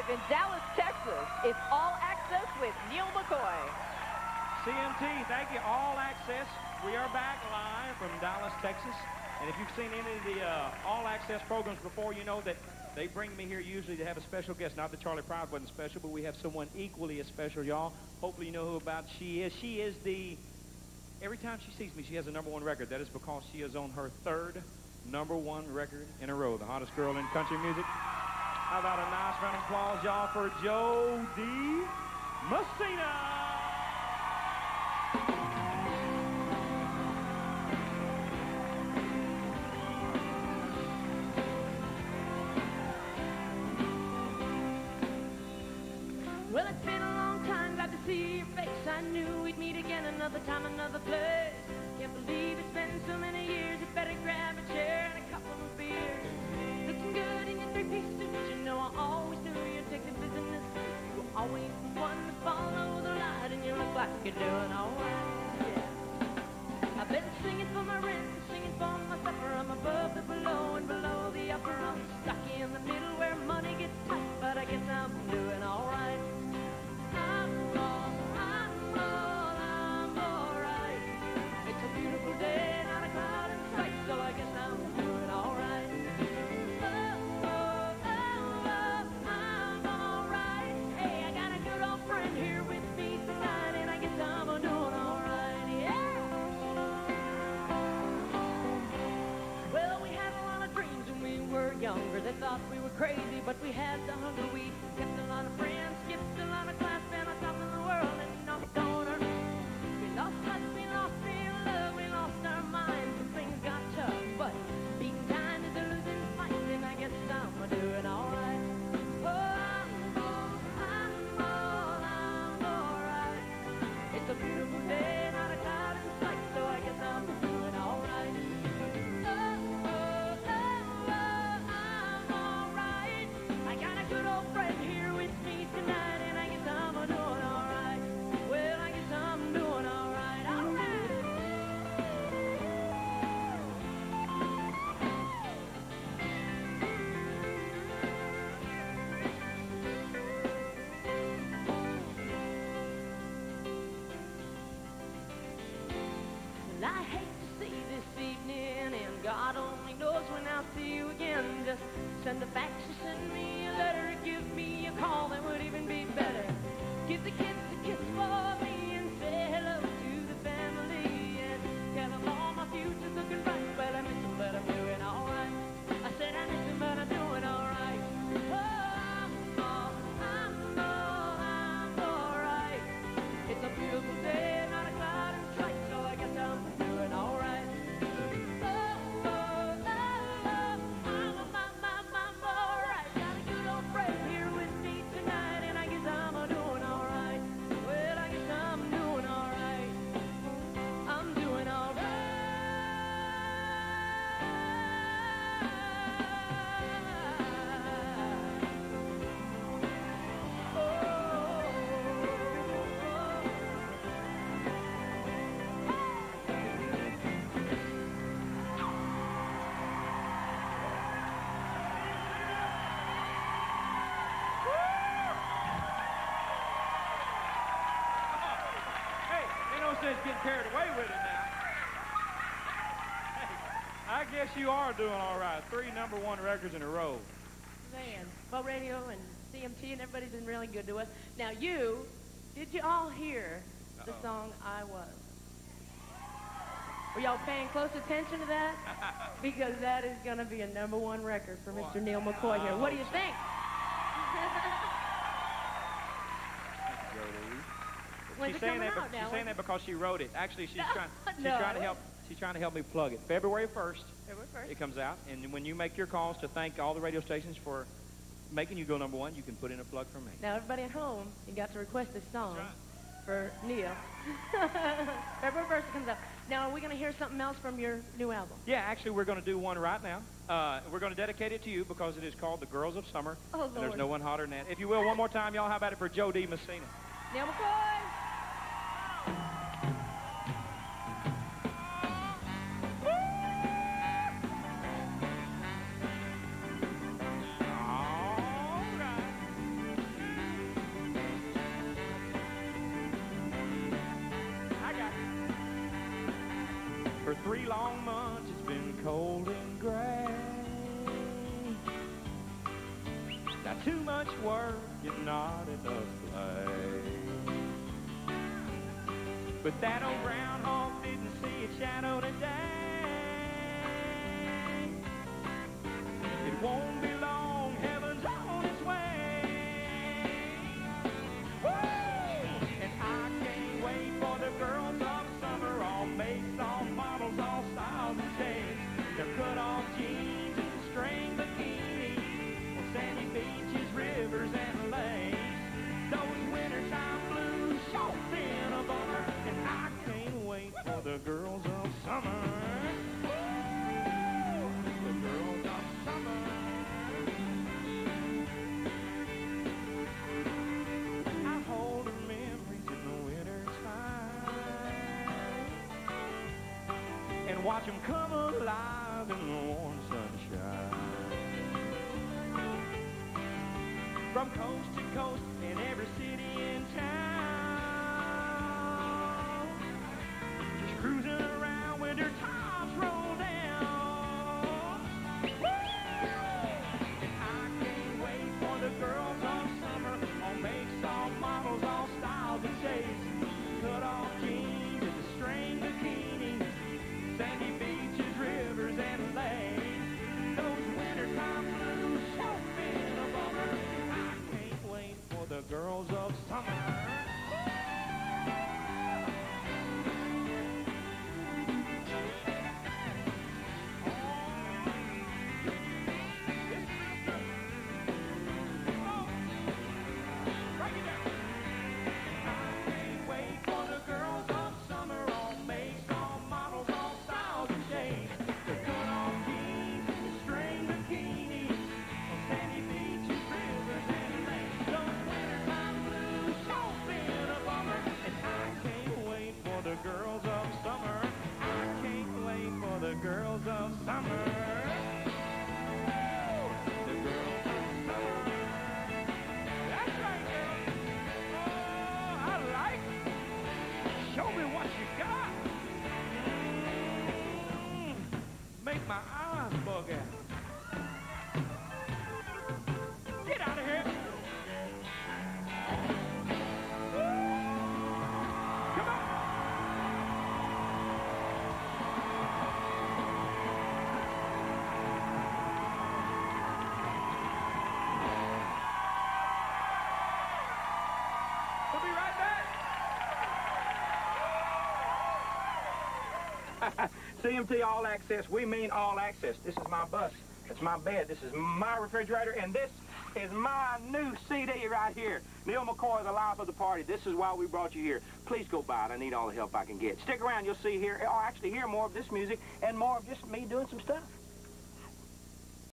live in Dallas, Texas. It's All Access with Neil McCoy. CMT, thank you. All Access. We are back live from Dallas, Texas. And if you've seen any of the All Access programs before, you know that they bring me here usually to have a special guest. Not that Charlie Pride wasn't special, but we have someone equally as special, y'all. Hopefully you know who about she is. She is the... Every time she sees me, she has a #1 record. That is because she is on her 3rd #1 record in a row. The hottest girl in country music. How about a nice round of applause, y'all, for Jo Dee Messina. Well, it's been a long time, glad to see your face. I knew we'd meet again another time, another place. Can't believe it's been so many years. You better grab a chair and a couple of beers. Looking good in your three-piece suit. You know I always knew you'd take the business. You were always the one to follow the light, and you look like you're doing all right. Yeah. I've been singing for my rent, singing for my supper. I'm above the below and below the upper. I'm stuck in the middle where money gets tight, but I guess I'm doing all right. I'm all right. It's a beautiful day, not a cloud in sight, so I guess I'm doing all right. I'm all right. Hey, I got a good old friend here with me tonight, and I guess I'm doing all right. Yeah. Well, we had a lot of dreams when we were younger. They thought we were crazy, but we had the hunger. We kept a lot of friends, skipped a lot of class, been on top of the world, and knocked on our... We lost touch, we lost real love, we lost our minds, and things got tough. But beating time is a losing fight, and I guess I'm doing all right. Oh, I'm all right. It's a beautiful day, not a cloud in sight, so I guess I'm doing all right. I'm all right. I got a good old friend here with me tonight, and I guess I'm doing all right. Well, I guess I'm doing all right. All right. Well, I hate to see this evening, and God only knows when I'll see you again. Just send a fax or send me a letter, give me a call, that would even be better. Give the kids a kiss for me and say hello to the family, and tell them all my future's looking bright. Well, I miss them, but I'm doing all right. I said I miss them, but I'm doing all right. Oh, I'm all right. It's a beautiful day, not a cloud in sight, so I guess I'm doing all right. I'm all right. Got a good old friend here with me tonight, and I guess I'm doing all right. Well, I guess I'm doing all right. I'm doing all right. Hey, ain't no sense getting carried away with it now. Hey, I guess you are doing all right. 3 #1 records in a row. Man, Bo Radio and CMT and everybody's been really good to us. Now did you all hear the song I Was? Were y'all paying close attention to that? Because that is going to be a #1 record for Mr. Neil McCoy here. What do you think? When's She's it saying coming that. out now? She's saying that because she wrote it. Actually, she's trying No. to help. She's trying to help me plug it. February 1st. February 1st. It comes out, and when you make your calls to thank all the radio stations for making you go #1, you can put in a plug for me. Now, everybody at home, you got to request this song for Neil. February 1st it comes out. Now, are we going to hear something else from your new album? Yeah, actually, we're going to do one right now. We're going to dedicate it to you because it is called The Girls of Summer. Oh, and there's Lord. no one hotter than that. If you will, one more time, y'all, how about it for Jo Dee Messina? Neil McCoy! All right. Not too much work, yet not enough play. But that old groundhog didn't see a shadow today. It won't be long, heaven's on its way. Woo! And I can't wait for the girls of summer, all makes, all models, all styles and shapes. Their cut-off jeans and string bikinis, on sandy beaches, rivers, and lakes. Those wintertime blues sure been a bummer, and I can't wait for the girls of summer. The girls of summer. I hold her memories in the wintertime and watch them come alive in the warm sunshine. From coast to coast in every city in town, just cruising around when their tops roll down. Woo! And I can't wait for the girls of summer, all makes, all models, all styles and shapes. Cut off jeans and the string bikinis, sandy beaches, rivers, and lakes. Those wintertime blues sure been a bummer. I can't wait for the girls of summer. Girls of summer, I can't wait for the girls of summer. The girls of summer. That's right, girl. Oh, I like it. Show me what you got. Make my eyes bug out. Get out of here. Come on. We'll be right back. CMT All Access, we mean all access. This is my bus, it's my bed, this is my refrigerator, and this is my new CD right here. Neil McCoy, The Life of the Party. This is why we brought you here. Please go buy it. I need all the help I can get. Stick around, you'll see here, or actually hear more of this music and more of just me doing some stuff.